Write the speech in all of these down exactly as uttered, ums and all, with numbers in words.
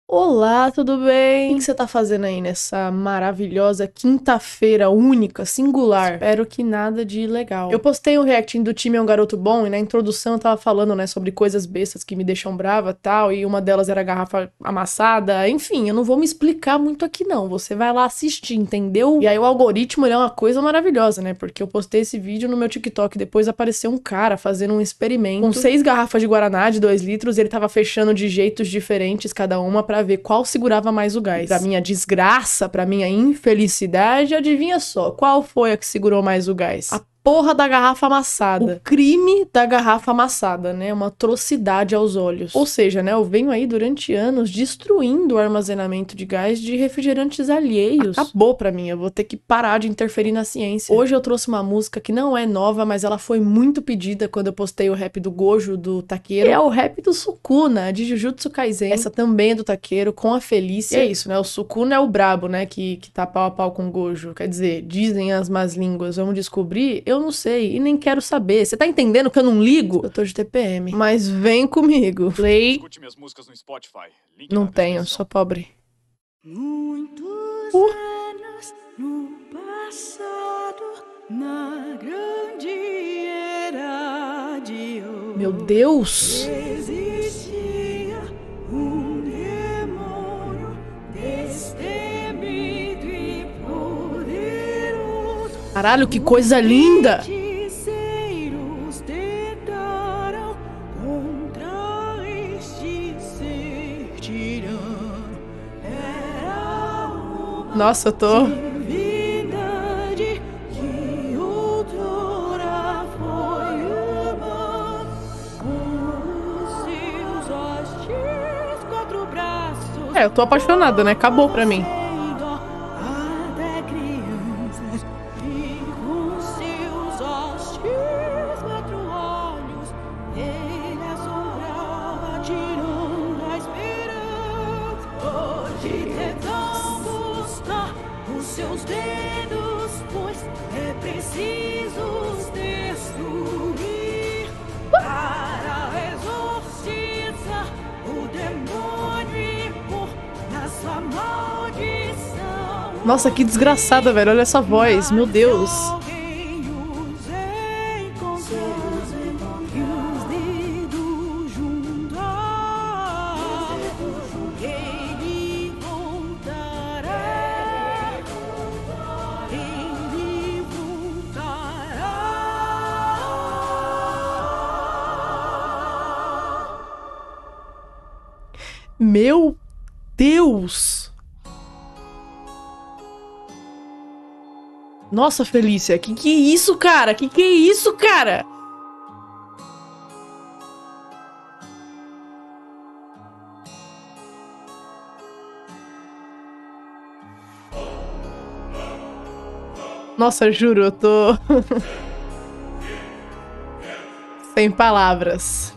Olá, tudo bem? O que você tá fazendo aí nessa maravilhosa quinta-feira única, singular? Espero que nada de legal. Eu postei um reacting do Time é um Garoto Bom e na introdução eu tava falando, né, sobre coisas bestas que me deixam brava e tal, e uma delas era a garrafa amassada. Enfim, eu não vou me explicar muito aqui não, você vai lá assistir, entendeu? E aí o algoritmo, ele é uma coisa maravilhosa, né, porque eu postei esse vídeo no meu TikTok e depois apareceu um cara fazendo um experimento com seis garrafas de Guaraná de dois litros e ele tava fechando de jeitos diferentes cada uma pra ver qual segurava mais o gás. E pra minha desgraça, pra minha infelicidade, adivinha só, qual foi a que segurou mais o gás? A porra da garrafa amassada. O crime da garrafa amassada, né? Uma atrocidade aos olhos. Ou seja, né? Eu venho aí durante anos destruindo o armazenamento de gás de refrigerantes alheios. Acabou pra mim, eu vou ter que parar de interferir na ciência. Hoje eu trouxe uma música que não é nova, mas ela foi muito pedida quando eu postei o rap do Gojo, do Taqueiro. É o rap do Sukuna, de Jujutsu Kaisen. Essa também é do Taqueiro, com a Felícia. E é isso, né? O Sukuna é o brabo, né? Que, que tá pau a pau com o Gojo. Quer dizer, dizem as más línguas. Vamos descobrir? Eu não sei e nem quero saber. Você tá entendendo que eu não ligo? Eu tô de T P M. Mas vem comigo. Play. Escute minhas músicas no Spotify. Link Não na tenho, descrição. sou pobre. Muitos Uh. anos no passado, na grande era de ouro, Meu Deus! existia um demônio destemido e poderoso. Caralho, que coisa linda! Feiticeiros tentaram contra este ser tirano. Era uma Nossa, eu tô... divindade que outrora foi humana, com os seus hostis quatro braços. É, eu tô apaixonada, né? Acabou pra mim. Até crianças, e com seus hostis quatro olhos, ele assombrava, tirando a esperança. Hoje tentam buscar os seus dedos, pois é preciso os destruir para exorcizar o demônio e pôr na sua maldição. Nossa, que desgraçada, velho. Olha essa voz. Meu Deus. Alguém os encontrar e os dedos juntar, ele voltará, ele voltará. Meu Deus! Nossa, Felícia, que que é isso, cara? Que que é isso, cara? Nossa, juro, eu tô... sem palavras.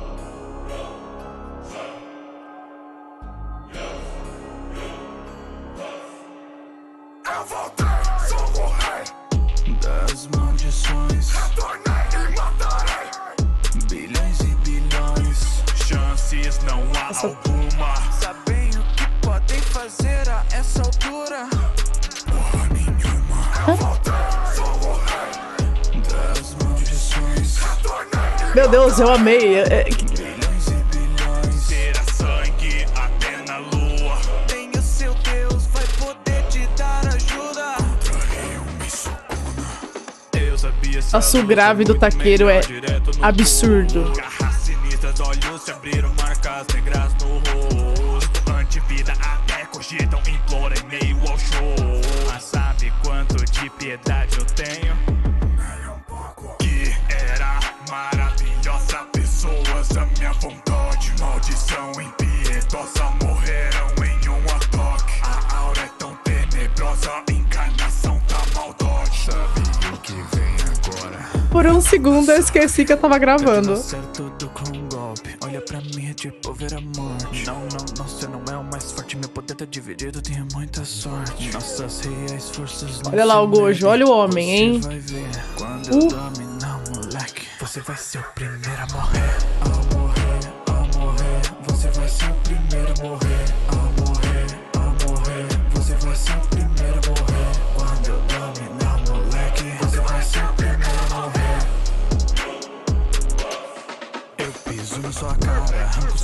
Eu voltei, sou o rei das maldições. Retornei e matarei bilhões e bilhões. Chances não há Essa- alguma. Sabem o que podem fazer a essa altura? Porra nenhuma. Eu voltei, sou o rei das maldições. Retornei Meu Deus, eu amei. É- é- e bilhões e bilhões. Terá sangue até na lua. Nem o seu Deus vai poder te dar ajuda. Contra eu me Sukuna. Eu sabia essa Nossa, o luta grave do muito Taqueiro melhor é direto no absurdo. corpo. Garras sinistras, olhos se abriram, marcas negras no rosto. Antivida até cogitam, implora em meio ao show. Mas sabe quanto de piedade eu tenho? Nem um pouco. Que era maravilhosa. Pessoas à minha vontade, maldição impiedosa, morreram em um ataque. A aura é tão tenebrosa, encarnação da maldade. Sabe o que vem agora? Por um segundo eu esqueci que eu tava gravando. Certo do com um golpe, olha pra mim é tipo ver a morte. Não, não, não, você não é o mais forte, meu poder tá dividido, tenho muita sorte. Nossas reais forças não Olha lá se o Gojo, medem. olha o homem, hein? Você vai ver quando Uh. eu dominar, moleque. Você vai ser o primeiro a morrer. Ao morrer, ao morrer, você vai ser o primeiro a morrer. Ao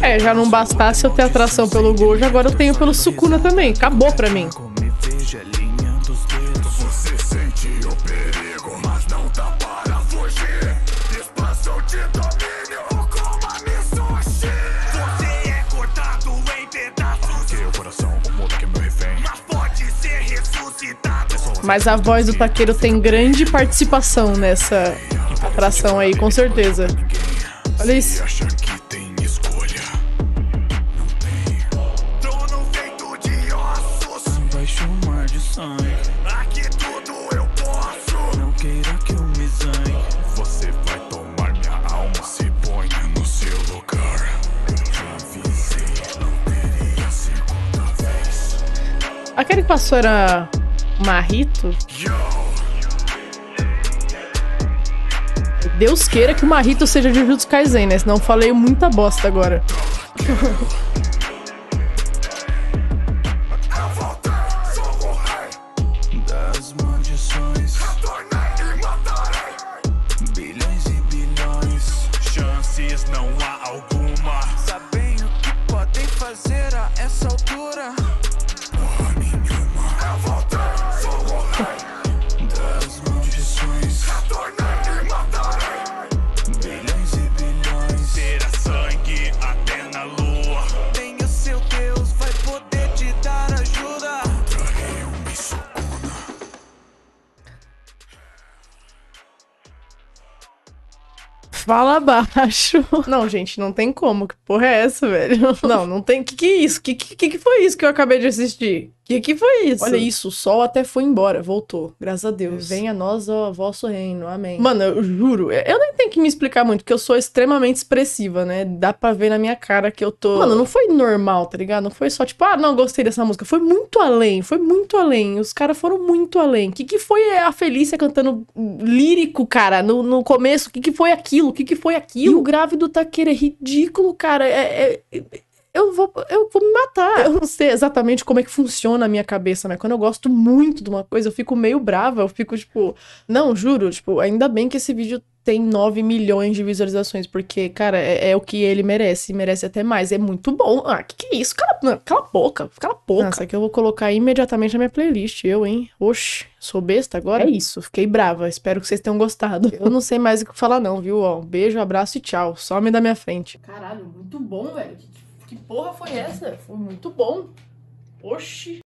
É, já não bastasse eu ter atração pelo Gojo, agora eu tenho pelo Sukuna também. Acabou pra mim. Você sente o perigo, mas não dá para fugir. Espaço de domínio com a misoshi. Você é cortado em pedaços. Que o coração, o mundo que é meu refém. Mas pode ser ressuscitado. Mas a voz do Takeru tem grande participação nessa atração aí, com certeza. Olha isso. Acha que tem escolha? Não tem. Trono feito de ossos. Embaixo um mar de sangue. Aqui tudo eu posso. Não queira que eu me zangue. Você vai tomar minha alma. Se ponha no seu lugar. Eu te avisei, não teria segunda vez. Aquele que passou era Marrito? Yo! Deus queira que o Marrito seja de Jujutsu Kaisen, né? Senão eu falei muita bosta agora. Das maldições. Bilhões e bilhões. Chances não há alguma. Sabem o que podem fazer a essa altura? Porra nenhuma. Eu voltei, sou o rei. Das maldições. Bilhões e bilhões. Terá sangue até na lua. Nem o seu Deus vai poder te dar ajuda. Traí o Sukuna. Fala baixo. Não, gente, não tem como. Que porra é essa, velho? Não, não tem. Que que é isso? Que que, que foi isso que eu acabei de assistir? Que que foi isso? Olha isso, o sol até foi embora, voltou. Graças a Deus. Venha a nós, ó, vosso reino. Amém. Mano, eu juro, eu nem tenho que me explicar muito, porque eu sou extremamente expressiva, né? Dá pra ver na minha cara que eu tô... Mano, não foi normal, tá ligado? Não foi só tipo, ah, não, gostei dessa música. Foi muito além, foi muito além. Os caras foram muito além. Que que foi a Felícia cantando lírico, cara, no, no começo? Que que foi aquilo? Que que foi aquilo? E o grave do Takeru é ridículo, cara. É... é... Eu vou, eu vou me matar. Eu não sei exatamente como é que funciona a minha cabeça, né? Quando eu gosto muito de uma coisa, eu fico meio brava. Eu fico, tipo... Não, juro, tipo, ainda bem que esse vídeo tem nove milhões de visualizações. Porque, cara, é, é o que ele merece. Merece até mais. É muito bom. Ah, que que é isso? Cala, não, cala a boca. Cala a boca. Nossa, que eu vou colocar imediatamente na minha playlist. Eu, hein? Oxi, sou besta agora? É isso. Fiquei brava. Espero que vocês tenham gostado. Eu não sei mais o que falar não, viu? Ó, beijo, abraço e tchau. Some da minha frente. Caralho, muito bom, velho. Que porra foi essa? Foi muito bom. Oxi.